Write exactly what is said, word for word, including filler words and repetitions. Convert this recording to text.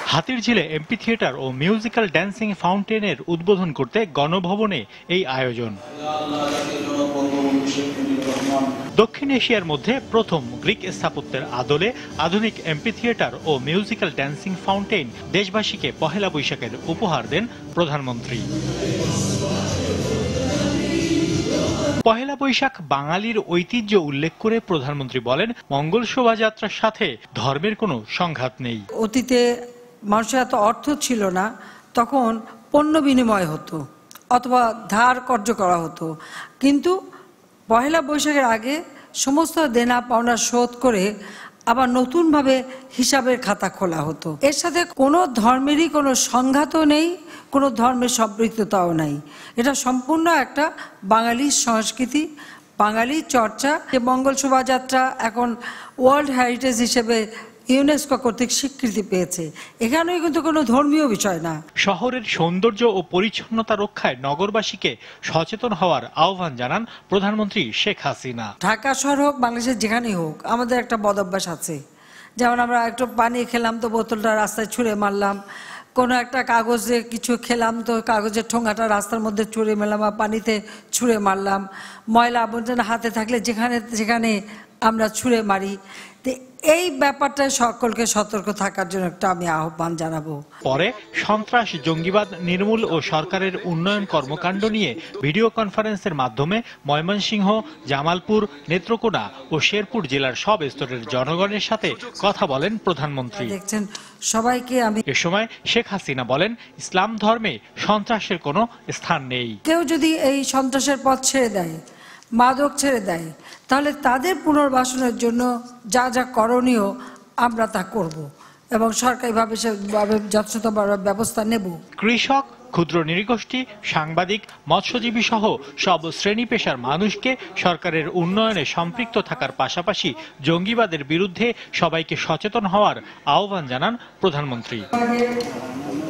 হাতিরঝিলে amphitheatre ও musical dancing ফাউন্টেনের উদ্বোধন করতে গণভবনে এই আয়োজন। দক্ষিণ এশিয়ার মধ্যে প্রথম গ্রিক স্থাপত্যের আদলে আধুনিক এমপি থিয়েটার ও মিউজিক্যাল ড্যান্সিং ফাউন্টেন দেশবাসীকে পহেলা বৈশাখের উপহার দেন প্রধানমন্ত্রী। পহেলা বৈশাখ বাঙালির ঐতিহ্য উল্লেখ করে প্রধানমন্ত্রী বলেন, মঙ্গল শোভাযাত্রার সাথে ধর্মের কোনো সংঘাত নেই। অতীতে মানুষের এত অর্থ ছিল না, তখন পণ্য বিনিময় হতো অথবা ধার কর্য করা হতো, কিন্তু পহেলা বৈশাখের আগে সমস্ত দেনা পাওনা শোধ করে আবার নতুনভাবে হিসাবের খাতা খোলা হতো। এর সাথে কোনো ধর্মেরই কোনো সংঘাতও নেই, কোনো ধর্মের সম্পৃক্ততাও নাই। এটা সম্পূর্ণ একটা বাঙালির সংস্কৃতি, বাঙালির চর্চা। যে মঙ্গল শোভাযাত্রা এখন ওয়ার্ল্ড হেরিটেজ হিসেবে ইউনেস্কো কর্তৃক স্বীকৃতি পেয়েছে, এখানেও কিন্তু কোনো ধর্মীয় বিষয় না। শহরের সৌন্দর্য ও পরিচ্ছন্নতা রক্ষায় নগরবাসীকে সচেতন হওয়ার আহ্বান জানান প্রধানমন্ত্রী শেখ হাসিনা। ঢাকা শহর হোক, বাংলাদেশের যেখানেই হোক, আমাদের একটা বদভ্যাস আছে। যেমন আমরা একটু পানি খেলাম তো বোতলটা রাস্তায় ছুঁড়ে মারলাম, কোনো একটা কাগজে কিছু খেলাম তো কাগজের ঠোঙাটা রাস্তার মধ্যে ছুঁড়ে মারলাম বা পানিতে ছুঁড়ে মারলাম। ময়লা আবর্জনা হাতে থাকলে যেখানে যেখানে আমরা ছুঁড়ে মারি। এই ব্যাপারটা সকলকে সতর্ক থাকার জন্য একটা আমি আহ্বান জানাবো। পরে সন্ত্রাস, জঙ্গিবাদ নির্মূল ও সরকারের উন্নয়ন কর্মকাণ্ড নিয়ে ভিডিও কনফারেন্সের মাধ্যমে ময়মনসিংহ, জামালপুর, নেত্রকোনা ও শেরপুর জেলার সব স্তরের জনগণের সাথে কথা বলেন প্রধানমন্ত্রী। দেখছেন সবাইকে আমি এ সময় শেখ হাসিনা বলেন, ইসলাম ধর্মে সন্ত্রাসের কোনো স্থান নেই। কেউ যদি এই সন্ত্রাসের পথ ছেড়ে দেয়, মাদক ছেড়ে দেয়, তাহলে তাদের পুনর্বাসনের জন্য যা যা করণীয় আমরা তা করব এবং সরকারিভাবে সেভাবে যথাযথ ব্যবস্থা নেব। কৃষক, ক্ষুদ্র নৃগোষ্ঠী, সাংবাদিক, মৎস্যজীবী সহ সব শ্রেণী পেশার মানুষকে সরকারের উন্নয়নে সম্পৃক্ত থাকার পাশাপাশি জঙ্গিবাদের বিরুদ্ধে সবাইকে সচেতন হওয়ার আহ্বান জানান প্রধানমন্ত্রী।